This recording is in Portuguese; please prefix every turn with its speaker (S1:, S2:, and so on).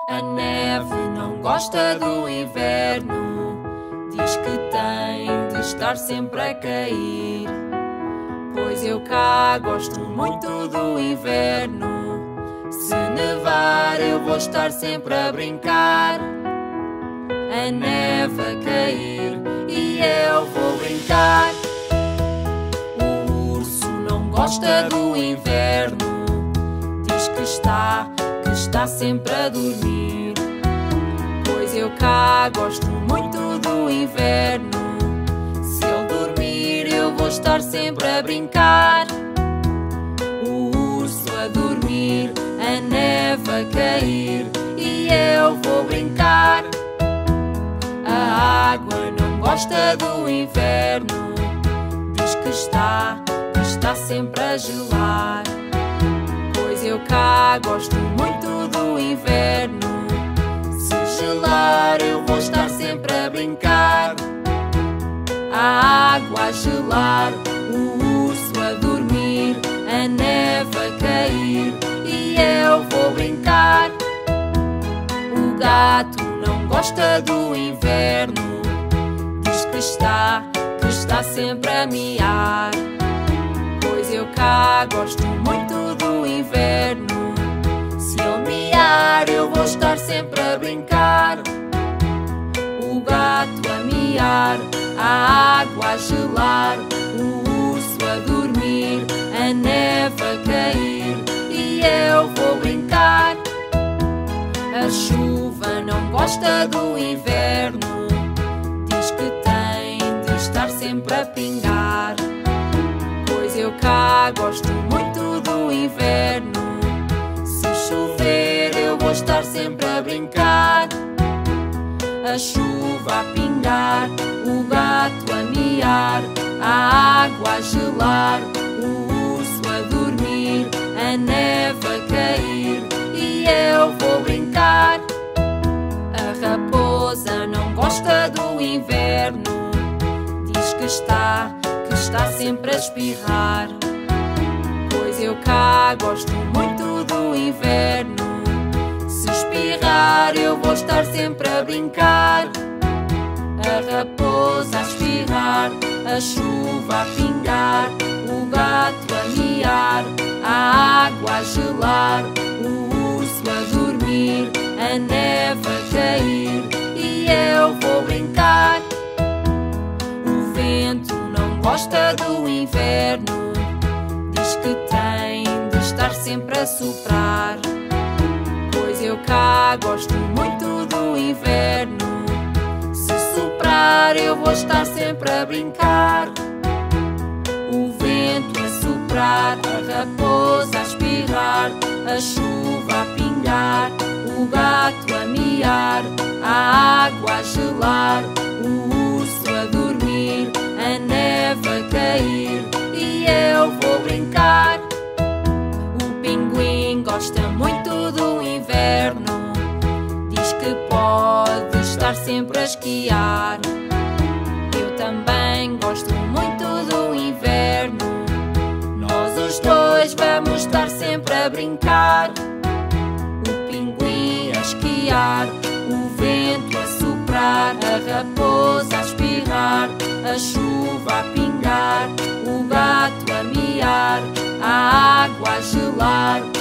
S1: A neve não gosta do inverno, diz que tem de estar sempre a cair. Pois eu cá gosto muito do inverno, se nevar eu vou estar sempre a brincar. A neve a cair e eu vou brincar. O urso não gosta do inverno, diz que está sempre a dormir. Pois eu cá gosto muito do inverno, se ele dormir eu vou estar sempre a brincar. O urso a dormir, a neve a cair e eu vou brincar. A água não gosta do inverno, diz que está sempre a gelar. Pois eu cá gosto muito do inverno, se gelar eu vou estar sempre a brincar. A água a gelar, o urso a dormir, a neve a cair e eu vou brincar. O gato não gosta do inverno, diz que está sempre a miar. Pois eu cá gosto muito do inverno, se ele miar eu vou estar sempre a brincar. O gato a miar, a água a gelar, o urso a dormir, a neve a cair e eu vou brincar. A chuva não gosta do inverno, diz que tem de estar sempre a pingar. Pois eu cá gosto muito do inverno, se chover eu vou estar sempre a brincar. A chuva a pingar, o gato a miar, a água a gelar, o urso a dormir, a neve a cair e eu vou brincar. A raposa não gosta do inverno, diz que está sempre a espirrar. Pois eu cá gosto muito do inverno, se espirrar eu vou estar sempre a brincar. A raposa a espirrar, a chuva a pingar, o gato a miar, a água a gelar, o urso a dormir, a neve a cair e eu vou brincar. O vento não gosta do inverno, diz que tem de estar sempre a soprar. Pois eu cá gosto muito do inverno, se soprar eu vou estar sempre a brincar. O vento a soprar, a raposa a espirrar, a chuva a pingar, o gato a miar, a água a gelar, o urso a dormir, a neve a cair e eu vou brincar. O pinguim gosta muito do inverno, diz que pode estar sempre a esquiar. Eu também gosto muito do inverno, nós os dois vamos estar sempre a brincar. O pinguim a esquiar, o vento a soprar, a raposa a espirrar, a chuva a pingar, o gato a miar, a água a gelar,